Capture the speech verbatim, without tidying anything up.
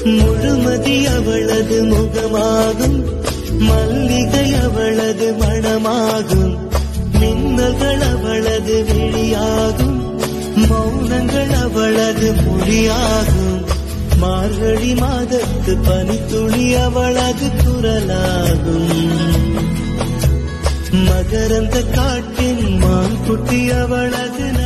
முழுமதி அவளது முகமாகும், மல்லிகை அவளது மணமாகும், மின்னல்கள் அவளது விழியாகும், மௌனங்கள் அவளது மொழியாகும், மார்கழி மாதத்து பனித்துளி அவளது குரலாகும், மகரந்த காட்டின் மான் குட்டி அவளது